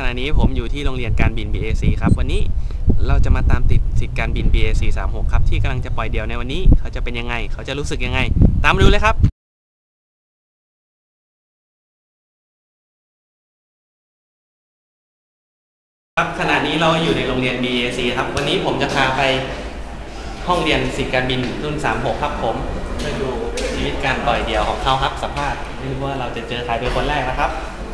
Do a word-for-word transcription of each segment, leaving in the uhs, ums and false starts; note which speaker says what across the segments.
Speaker 1: ณะนี้ผมอยู่ที่โรงเรียนการบิน บี เอ ซี ครับวันนี้เราจะมาตามติดสิทธิการบิน บี เอ ซี สามสิบหกครับที่กำลังจะปล่อยเดี่ยวในวันนี้เขาจะเป็นยังไงเขาจะรู้สึกยังไงตามดูเลยครับครับขณะนี้เราอยู่ในโรงเรียน บี เอ ซี ครับวันนี้ผมจะพาไปห้องเรียนสิทธิการบินรุ่นสามสิบหกครับผมไปดูชีวิตการปล่อยเดี่ยวของเขาครับสัมภาษณ์ไม่รู้ว่าเราจะเจอใครเป็นคนแรกนะครับ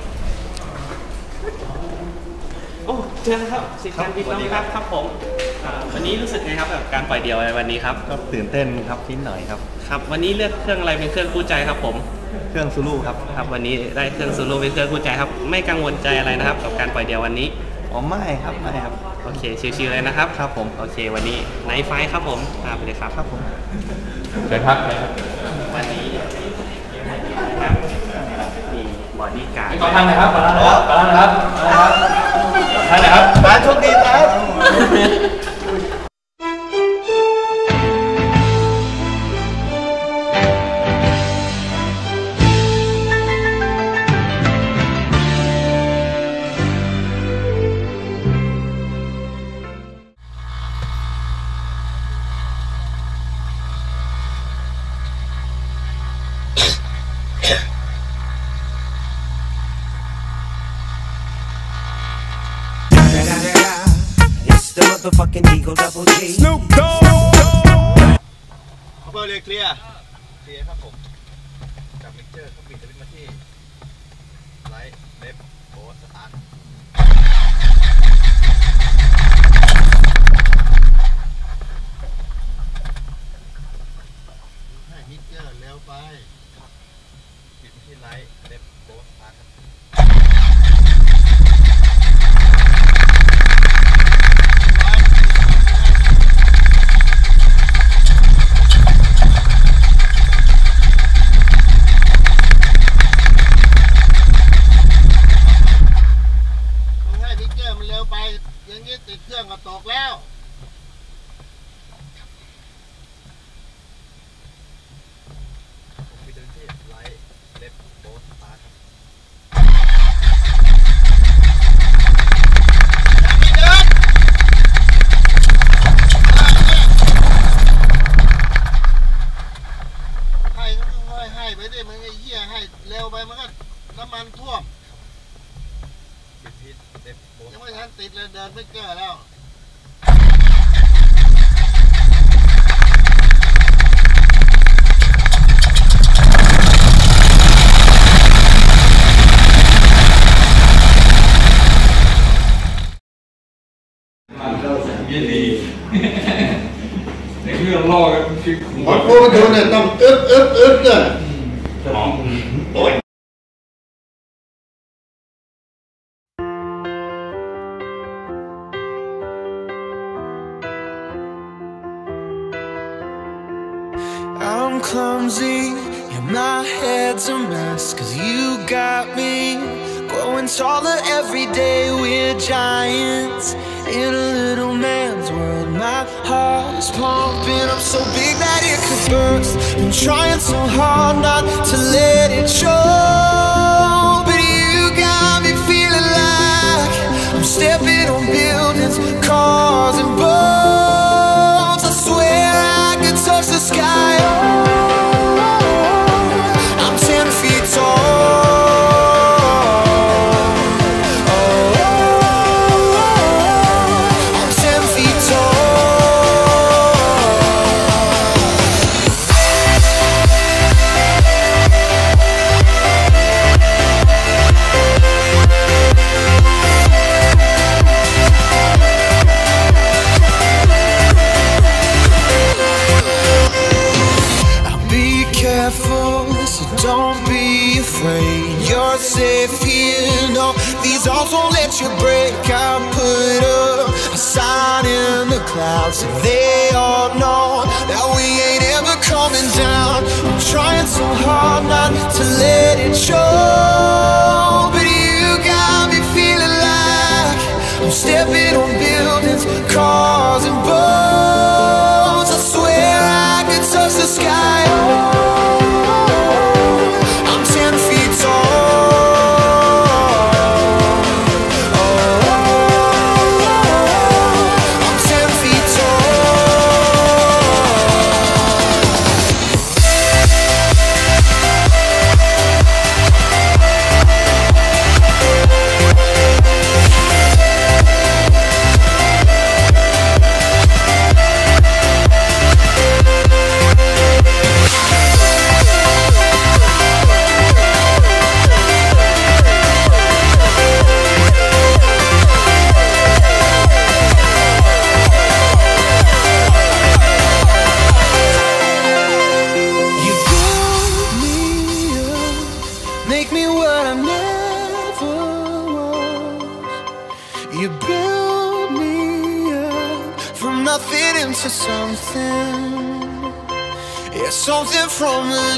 Speaker 1: โอ้เจอครับสิทธิการบินน้องครับครับผมวันนี้รู้สึกไงครับกับการปล่อยเดี่ยวในวันนี้ครับ
Speaker 2: ก็ตื่นเต้นครับนิดหน่อยครับ
Speaker 1: ครับวันนี้เลือกเครื่องอะไรเป็นเครื่องคู่ใจครับผม
Speaker 2: เครื่องซูรุครับ
Speaker 1: ครับวันนี้ได้เครื่องซูรุเป็นเครื่องคู่ใจครับไม่กังวลใจอะไรนะครับกับการปล่อยเดี่ยววันนี้
Speaker 2: อ๋อไม่ครับไม่ครับ
Speaker 1: โอเคชิวๆเลยนะครับ
Speaker 2: ครับผม
Speaker 1: โอเควันนี้ไนท์ไฟท์ครับผมตามไปเลยครับ
Speaker 2: ครับผม
Speaker 1: เชิญครับวันนี้ครับมีบอดี้การ์ด
Speaker 3: ขอทางหน่อยครับขอทางหน่อยครับขอทางหน่อยครับทางไหนครับ
Speaker 2: ร้านโชคดีครับ
Speaker 4: The motherfucking Eagle Double G. Snoop Dogg.
Speaker 2: เบอร์เลยเคลียร์เคลียร์ครับผมจากมิกเจอร์เขาบิดจะเป็นมาที่ไลท์เล็บโบสตาร์ทให้มิกเจอร์เร็วไปบิดมาที่ไลท์เล็บโบสตาร์ทครับอย่างนี้ติดเครื่องก็ตกแล้วผมไปเดินที่ไลท์เล็บโบสตาร์ทครับให้ก็ค่อยให้ไปดิมันไอ้เหี้ยให้เร็วไปมันก็น้ำมันท่วมยังไม่ทันติดเลยเดินไม่เจอแล้ว
Speaker 3: ยินดีในเรื่องล่อกันคือ
Speaker 2: หมดโอ้ดูเนี่ยต้องอึดอึดอึดเนี่ยโอ้ย
Speaker 4: I'm clumsy, and my head's a mess. Cause you got me growing taller every day. We're giants in a little man's world. My heart is pumping up so big that it could burst. Been trying so hard not to let it show, but you got me feeling like I'm stepping on buildings, cars and boats. I swear I could touch the sky. Don't be afraid, you're safe here. No, these arms won't let you break. I put up a sign in the clouds so they all know that we ain't ever coming down. I'm trying so hard not to let it show, but you got me feeling like I'm stepping on buildings, cars and boats. I swear I could touch the sky. I'm ten feet tall. Oh. make me what I never was. You build me up from nothing into something. Yeah, something from the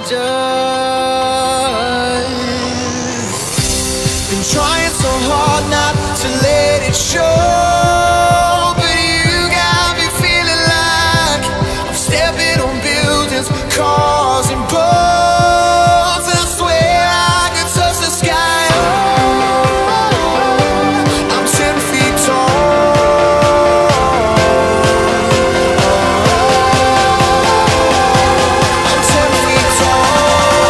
Speaker 4: dust. Been trying so hard not to let it show, but you got me feeling like I'm stepping on buildings, cars and boats. I swear I could touch the sky. Oh, I'm ten feet tall. I'm ten feet tall.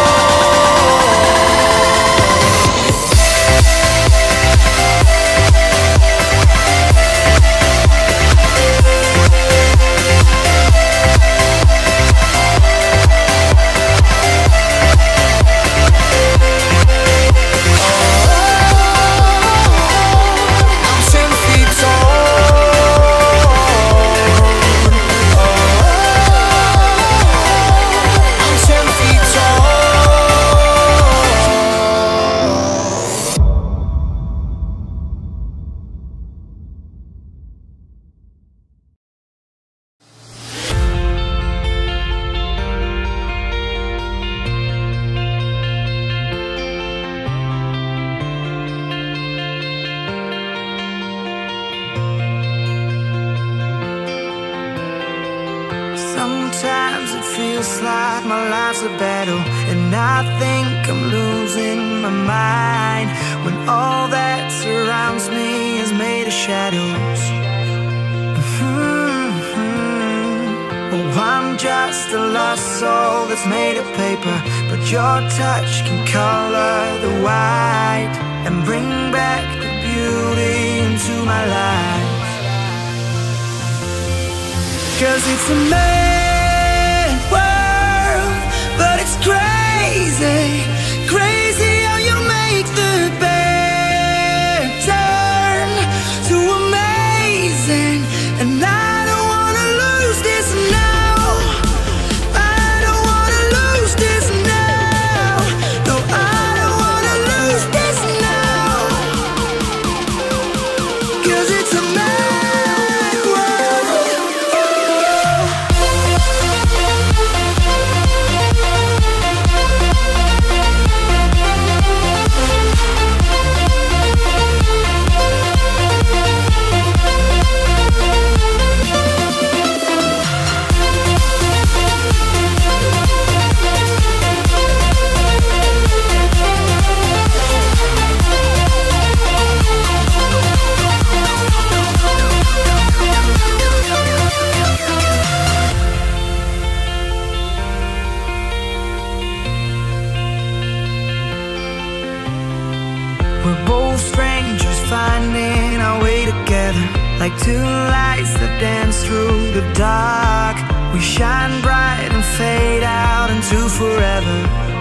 Speaker 5: Sometimes it feels like my life's a battle, and I think I'm losing my mind when all that surrounds me is made of shadows. Mm-hmm. Oh, I'm just a lost soul that's made of paper, but your touch can color the white and bring back the beauty into my life. 'Cause it's a mad world, but it's crazy, crazy how you make the bad turn to amazing. And I don't wanna lose this now. I don't wanna lose this now. No, I don't wanna lose this now. 'Cause it's a mad world. We're both strangers finding our way together, like two lights that dance through the dark. We shine bright and fade out into forever.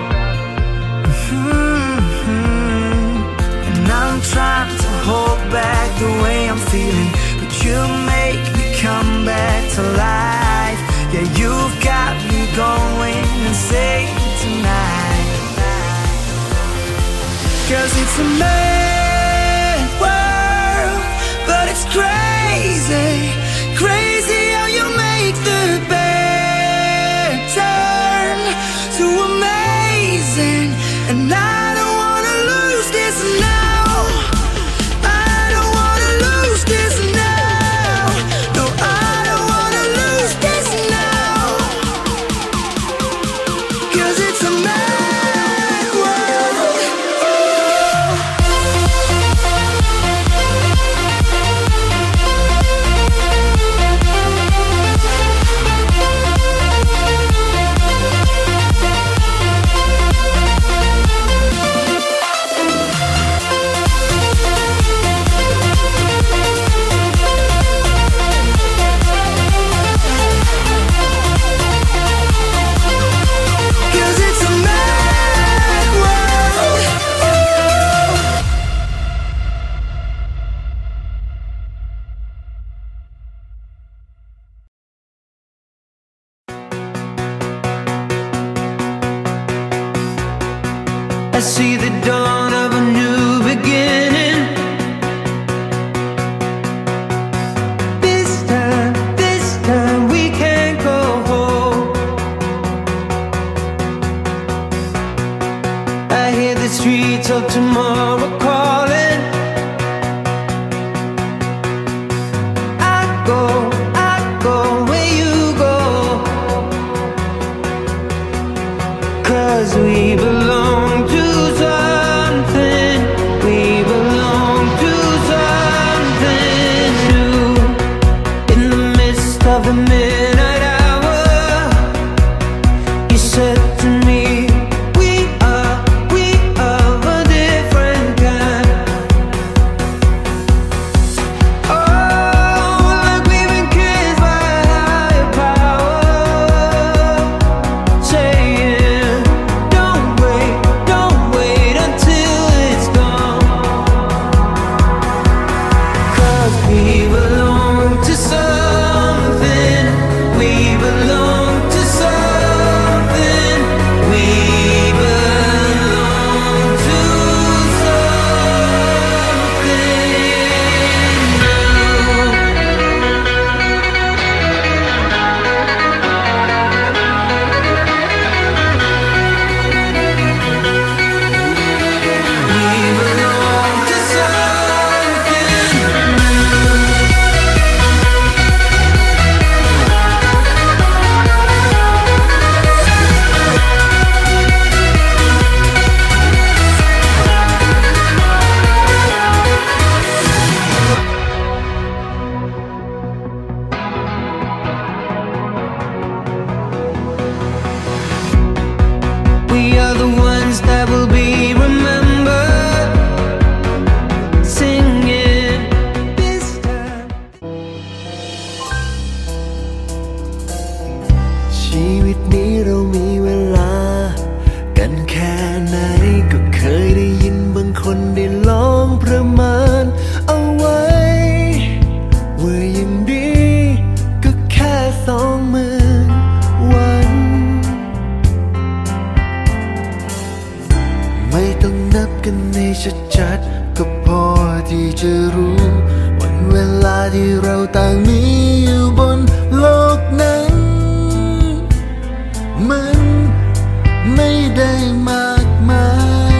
Speaker 5: Mm-hmm. And I'm trying to hold back the way I'm feeling, but you make me come back to life. Yeah, you've got me going insane tonight. 'Cause it's a mad world, but it's crazy, crazy how you make the bad turn to amazing. And I don't wanna lose this now. I don't wanna lose this now. No, I don't wanna lose this now. 'Cause it's a mad world. Oh. I see the dawn of a new beginning. This time, this time we can't go home. I hear the streets of tomorrow calling. I go, I go where you go, 'cause we belong to something. We belong to something new. In the midst of the midnight hour, you said to me, we are, we are a different kind. Oh, like we've been kissed by a higher power, saying, don't wait, don't wait until it's gone. 'Cause we belong to something. We belong to something. We belong to we are the ones that will be remembered, singing this time.
Speaker 4: ชีวิตนี้เรามีเวลากันแค่ไหนก็เคยได้ยินบางคนได้ลองประมาณเอาไว้ว่ายังดีก็แค่สองหมื่นวัน ไม่ต้องนับกันในชัดๆก็พอที่จะรู้วันเวลาที่เราต่างมีอยู่บนโลกนั้น มันไม่ได้มากมาย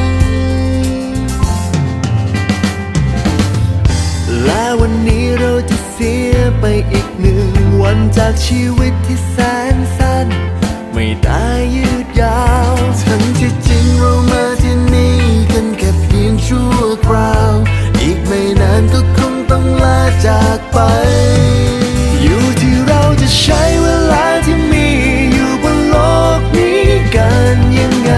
Speaker 4: และวันนี้เราจะเสียไปอีกหนึ่งวันจากชีวิตที่แสนสั้น ไม่ได้ยืดยาวทั้งที่จริงเรามาที่นี่กันแค่เพียงชั่วคราวอีกไม่นานก็คงต้องลาจากไป อยู่ที่เราจะใช้เวลาที่มีอยู่บนโลกนี้กันยังไง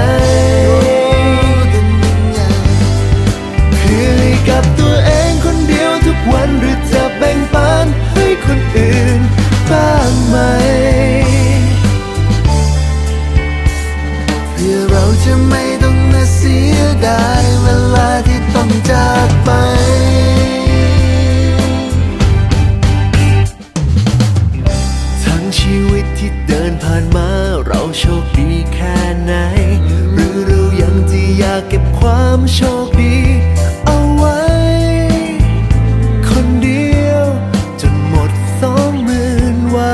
Speaker 4: เพื่อให้กับตัวเองคนเดียวทุกวันหรือจะแบ่งปันให้คนอื่นบ้างไหม เพื่อเราจะไม่ต้องมาเสียดายเวลาที่ต้องจากไป ทั้งชีวิตที่เดินผ่านมาเราโชคดีแค่ไหน หรือเรายังจะอยากเก็บความโชคดีเอาไว้ คนเดียวจนหมดสองหมื่นวัน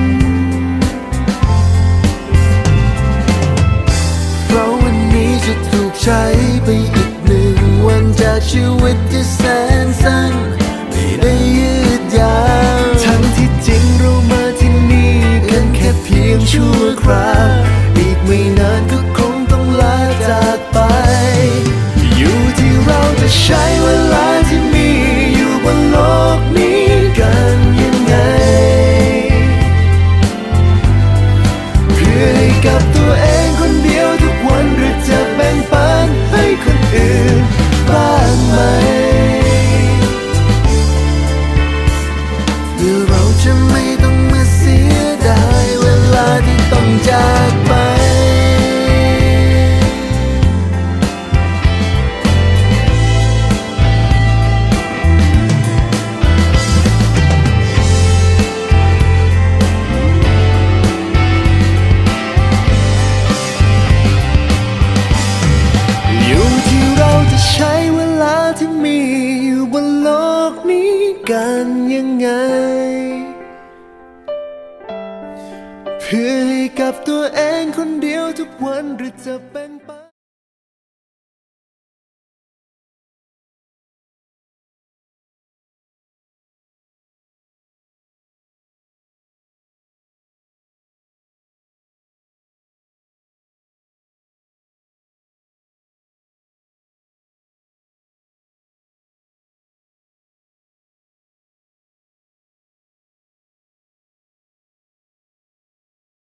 Speaker 4: เพราะวันนี้จะถูกใช้ไปอีกหนึ่งวันจากชีวิตที่แสนสั้นไม่ได้ยืดยาวทั้งที่จริงเรามาที่นี่กันแค่เพียงชั่วคราวอีกไม่นานก็คงต้องลาจากไป อยู่ที่เราจะใช้เวลาที่มีอยู่บนโลกนี้กันยังไง เพื่อให้กับตัวเองคนเดียวทุกวันหรือจะแบ่งปันให้คนอื่นบ้างไหม เพื่อเราจะไม่ต้องมาเสียดายเวลาที่ต้องจาก
Speaker 5: จะ